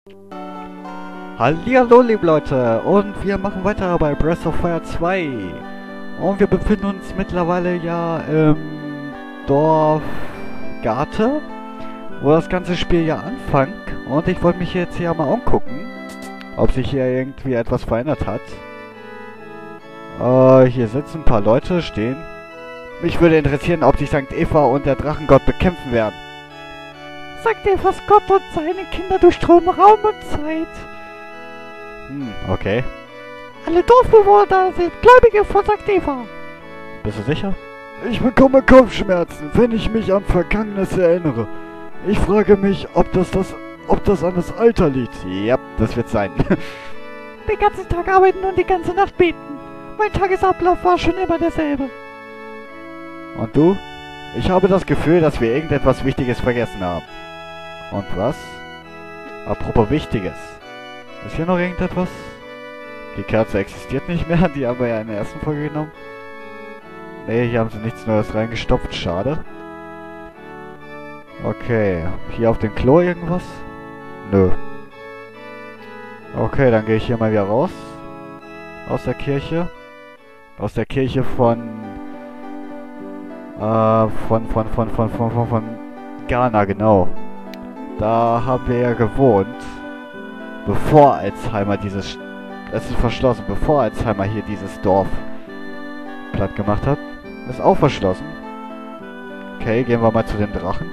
Hallihallo, liebe Leute, und wir machen weiter bei Breath of Fire 2. Und wir befinden uns mittlerweile ja im Dorf Garte, wo das ganze Spiel ja anfängt. Und ich wollte mich jetzt hier mal angucken, ob sich hier irgendwie etwas verändert hat. Hier sitzen ein paar Leute, stehen. Mich würde interessieren, ob sich St. Eva und der Drachengott bekämpfen werden. St. Evas Gott und seine Kinder durchströmen Raum und Zeit. Okay. Alle Dorfbewohner sind Gläubige von St. Eva. Bist du sicher? Ich bekomme Kopfschmerzen, wenn ich mich an Vergangenes erinnere. Ich frage mich, ob das an das Alter liegt. Ja, das wird sein. Den ganzen Tag arbeiten und die ganze Nacht beten. Mein Tagesablauf war schon immer derselbe. Und du? Ich habe das Gefühl, dass wir irgendetwas Wichtiges vergessen haben. Und was? Apropos Wichtiges. Ist hier noch irgendetwas? Die Kerze existiert nicht mehr, die haben wir ja in der ersten Folge genommen. Ne, hier haben sie nichts Neues reingestopft, schade. Okay, hier auf dem Klo irgendwas? Nö. Okay, dann gehe ich hier mal wieder raus. Aus der Kirche. Aus der Kirche von Ghana, genau. Da haben wir ja gewohnt. Bevor Alzheimer dieses... Es ist verschlossen, bevor Alzheimer hier dieses Dorf platt gemacht hat. Ist auch verschlossen. Okay, gehen wir mal zu dem Drachen.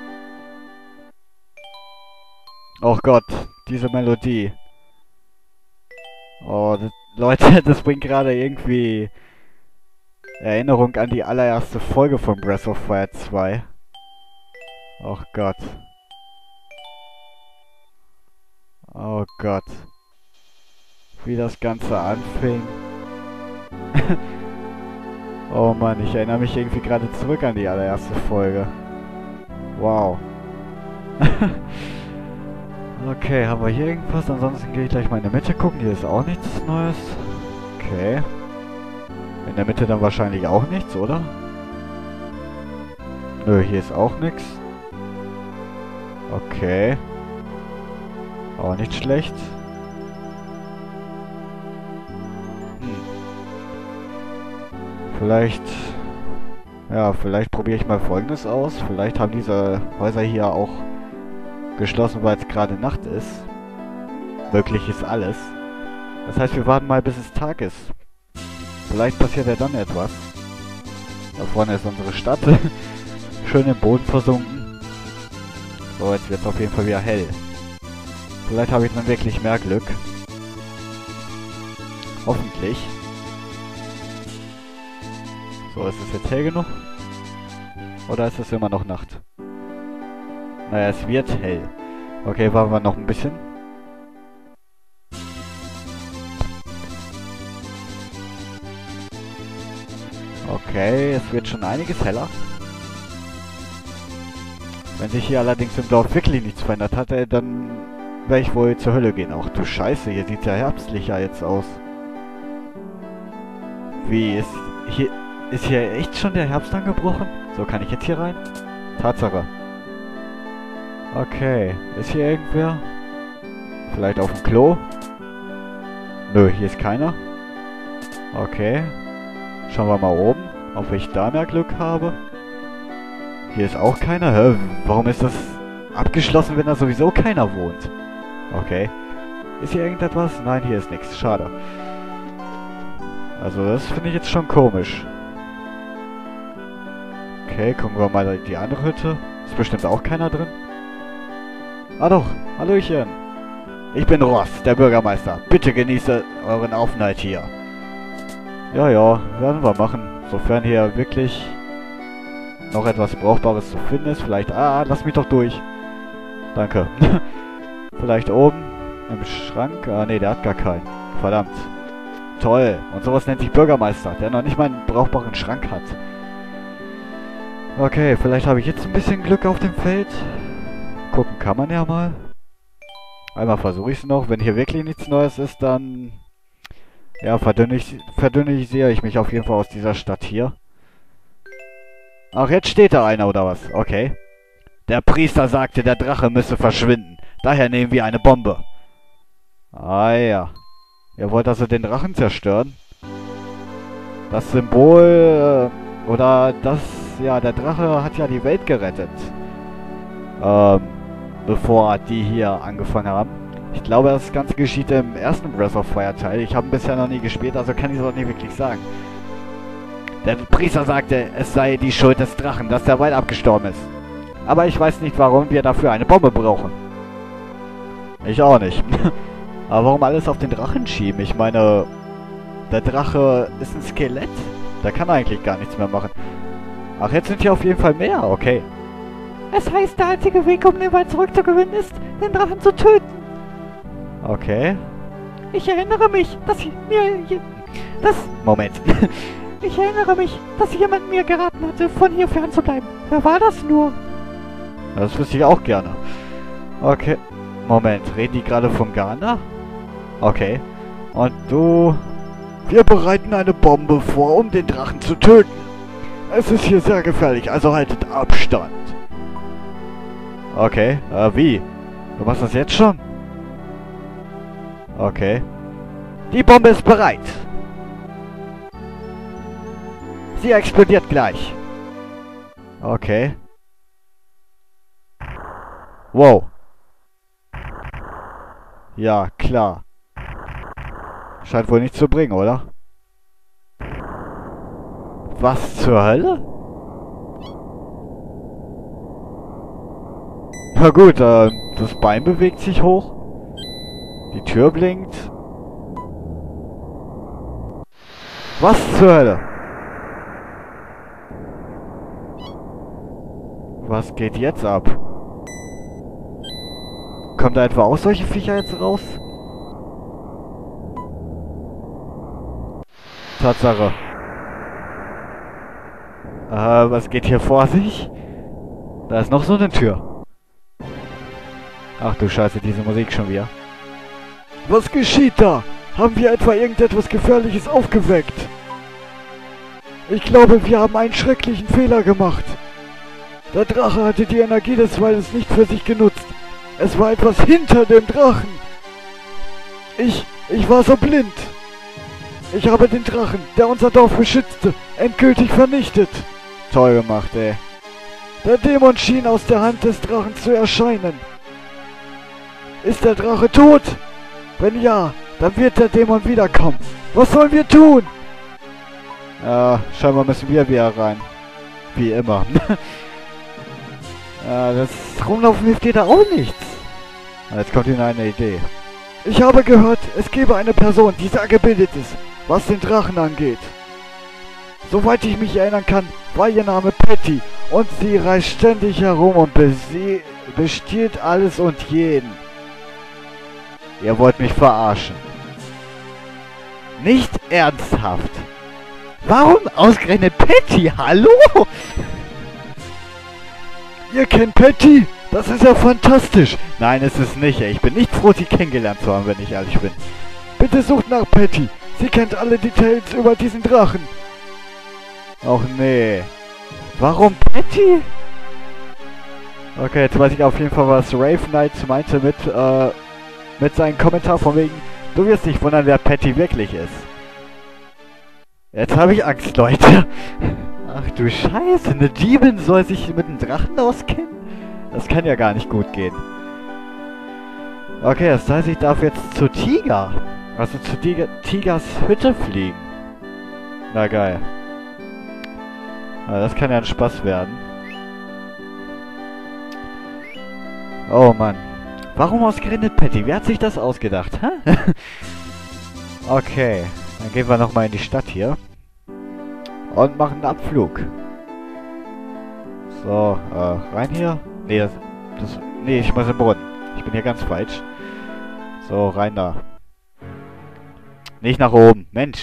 Oh Gott, diese Melodie. Oh, Leute, das bringt gerade irgendwie Erinnerung an die allererste Folge von Breath of Fire 2. Oh Gott. Oh Gott. Wie das Ganze anfing. Oh Mann, ich erinnere mich irgendwie gerade zurück an die allererste Folge. Wow. Okay, haben wir hier irgendwas? Ansonsten gehe ich gleich mal in der Mitte gucken. Hier ist auch nichts Neues. Okay. In der Mitte dann wahrscheinlich auch nichts, oder? Nö, hier ist auch nichts. Okay. Auch nicht schlecht. Vielleicht... Ja, vielleicht probiere ich mal Folgendes aus. Vielleicht haben diese Häuser hier auch geschlossen, weil es gerade Nacht ist. Möglich ist alles. Das heißt, wir warten mal, bis es Tag ist. Vielleicht passiert ja dann etwas. Da vorne ist unsere Stadt. Schön im Boden versunken. So, jetzt wird es auf jeden Fall wieder hell. Vielleicht habe ich dann wirklich mehr Glück. Hoffentlich. So, ist es jetzt hell genug? Oder ist es immer noch Nacht? Naja, es wird hell. Okay, warten wir noch ein bisschen. Okay, es wird schon einiges heller. Wenn sich hier allerdings im Dorf wirklich nichts verändert hat, dann werde ich wohl zur Hölle gehen. Ach du Scheiße, hier sieht es ja herbstlicher jetzt aus. Wie, ist hier echt schon der Herbst angebrochen? So, kann ich jetzt hier rein? Tatsache. Okay, ist hier irgendwer? Vielleicht auf dem Klo? Nö, hier ist keiner. Okay. Schauen wir mal oben, ob ich da mehr Glück habe. Hier ist auch keiner. Hä? Warum ist das abgeschlossen, wenn da sowieso keiner wohnt? Okay. Ist hier irgendetwas? Nein, hier ist nichts. Schade. Also das finde ich jetzt schon komisch. Okay, gucken wir mal in die andere Hütte. Ist bestimmt auch keiner drin. Ah doch, hallöchen. Ich bin Ross, der Bürgermeister. Bitte genieße euren Aufenthalt hier. Ja, ja, werden wir machen. Sofern hier wirklich noch etwas Brauchbares zu finden ist. Vielleicht... Ah, lass mich doch durch. Danke. Vielleicht oben im Schrank. Ah, nee, der hat gar keinen. Verdammt. Toll. Und sowas nennt sich Bürgermeister, der noch nicht mal einen brauchbaren Schrank hat. Okay, vielleicht habe ich jetzt ein bisschen Glück auf dem Feld. Gucken kann man ja mal. Einmal versuche ich es noch. Wenn hier wirklich nichts Neues ist, dann... Ja, verdünnisiere ich mich auf jeden Fall aus dieser Stadt hier. Ach, jetzt steht da einer oder was? Okay. Der Priester sagte, der Drache müsse verschwinden. Daher nehmen wir eine Bombe. Ah ja. Ihr wollt also den Drachen zerstören? Das Symbol, oder das, ja, der Drache hat ja die Welt gerettet. Bevor die hier angefangen haben. Ich glaube, das Ganze geschieht im ersten Breath of Fire Teil. Ich habe ihn bisher noch nie gespielt, also kann ich es auch nicht wirklich sagen. Der Priester sagte, es sei die Schuld des Drachen, dass der Wald abgestorben ist. Aber ich weiß nicht, warum wir dafür eine Bombe brauchen. Ich auch nicht. Aber warum alles auf den Drachen schieben? Ich meine, der Drache ist ein Skelett. Der kann eigentlich gar nichts mehr machen. Ach, jetzt sind hier auf jeden Fall mehr, okay. Es heißt, der einzige Weg, um den Wald zurückzugewinnen, ist, den Drachen zu töten. Okay. Ich erinnere mich, dass Moment. Ich erinnere mich, dass jemand mir geraten hatte, von hier fernzubleiben. Wer war das nur? Das wüsste ich auch gerne. Okay. Moment, reden die gerade von Ghana? Okay. Und du... Wir bereiten eine Bombe vor, um den Drachen zu töten. Es ist hier sehr gefährlich, also haltet Abstand. Okay, wie? Du machst das jetzt schon? Okay. Die Bombe ist bereit. Sie explodiert gleich. Okay. Wow. Ja, klar. Scheint wohl nichts zu bringen, oder? Was zur Hölle? Na gut, das Bein bewegt sich hoch. Die Tür blinkt. Was zur Hölle? Was geht jetzt ab? Kommen da etwa auch solche Viecher jetzt raus? Tatsache. Was geht hier vor sich? Da ist noch so eine Tür. Ach du Scheiße, diese Musik schon wieder. Was geschieht da? Haben wir etwa irgendetwas Gefährliches aufgeweckt? Ich glaube, wir haben einen schrecklichen Fehler gemacht. Der Drache hatte die Energie des Waldes nicht für sich genutzt. Es war etwas hinter dem Drachen. Ich war so blind. Ich habe den Drachen, der unser Dorf beschützte, endgültig vernichtet. Toll gemacht, ey. Der Dämon schien aus der Hand des Drachen zu erscheinen. Ist der Drache tot? Wenn ja, dann wird der Dämon wiederkommen. Was sollen wir tun? Ja, scheinbar müssen wir wieder rein. Wie immer. Das Rumlaufen hilft dir da auch nichts. Jetzt kommt Ihnen eine Idee. Ich habe gehört, es gebe eine Person, die sehr gebildet ist, was den Drachen angeht. Soweit ich mich erinnern kann, war ihr Name Patty und sie reist ständig herum und bestiehlt alles und jeden. Ihr wollt mich verarschen. Nicht ernsthaft. Warum ausgerechnet Patty? Hallo? Ihr kennt Patty? Das ist ja fantastisch. Nein, es ist nicht. Ich bin nicht froh, sie kennengelernt zu haben, wenn ich ehrlich bin. Bitte sucht nach Patty. Sie kennt alle Details über diesen Drachen. Och nee. Warum Patty? Okay, jetzt weiß ich auf jeden Fall, was Rave Knight meinte mit seinem Kommentar von wegen, du wirst nicht wundern, wer Patty wirklich ist. Jetzt habe ich Angst, Leute. Ach du Scheiße, eine Diebin soll sich mit einem Drachen auskennen? Das kann ja gar nicht gut gehen. Okay, das heißt, ich darf jetzt zu Tiger. Also zu Tigers Hütte fliegen. Na geil. Das kann ja ein Spaß werden. Oh Mann. Warum ausgerechnet Patty? Wer hat sich das ausgedacht? Hä? Okay. Dann gehen wir nochmal in die Stadt hier. Und machen einen Abflug. So, rein hier. Nee, nee, ich muss im Brunnen. Ich bin hier ganz falsch. So, rein da. Nicht nach oben. Mensch.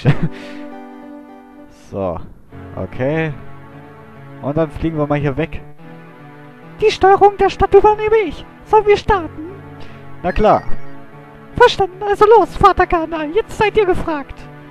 So. Okay. Und dann fliegen wir mal hier weg. Die Steuerung der Stadt übernehme ich. Sollen wir starten? Na klar. Verstanden. Also los, Vater Ghana. Jetzt seid ihr gefragt.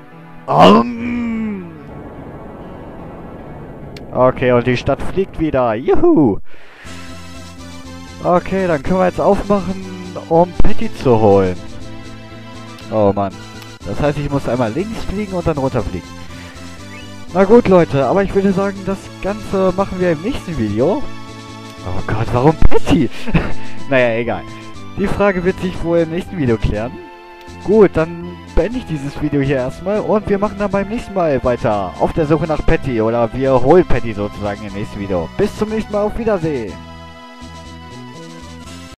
Okay, und die Stadt fliegt wieder. Juhu. Okay, dann können wir jetzt aufmachen. um Patty zu holen. Oh Mann. Das heißt, ich muss einmal links fliegen und dann runterfliegen. Na gut, Leute, aber ich würde sagen, das Ganze machen wir im nächsten Video. Oh Gott, warum Patty? Naja, egal. Die Frage wird sich wohl im nächsten Video klären. Gut, dann beende ich dieses Video hier erstmal und wir machen dann beim nächsten Mal weiter auf der Suche nach Patty oder wir holen Patty sozusagen im nächsten Video. Bis zum nächsten Mal, auf Wiedersehen.